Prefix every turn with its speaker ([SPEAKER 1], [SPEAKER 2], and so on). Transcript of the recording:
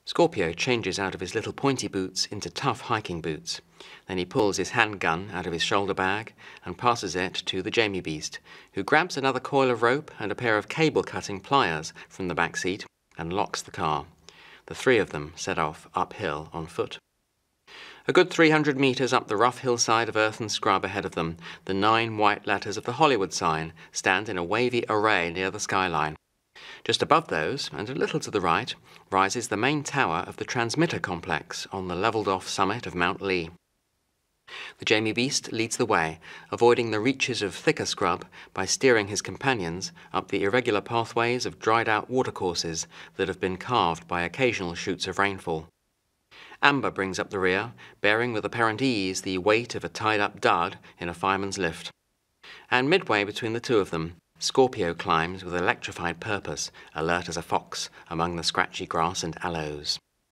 [SPEAKER 1] Scorpio changes out of his little pointy boots into tough hiking boots. Then he pulls his handgun out of his shoulder bag and passes it to the Jaymi Beast, who grabs another coil of rope and a pair of cable-cutting pliers from the back seat and locks the car. The three of them set off uphill on foot. A good 300 metres up the rough hillside of earth and scrub ahead of them, the 9 white letters of the Hollywood sign stand in a wavy array near the skyline. Just above those, and a little to the right, rises the main tower of the transmitter complex on the levelled-off summit of Mount Lee. The Jaymi Beast leads the way, avoiding the reaches of thicker scrub by steering his companions up the irregular pathways of dried-out watercourses that have been carved by occasional chutes of rainfall. Amber brings up the rear, bearing with apparent ease the weight of a tied-up dud in a fireman's lift. And midway between the two of them, Scorpio climbs with electrified purpose, alert as a fox among the scratchy grass and aloes.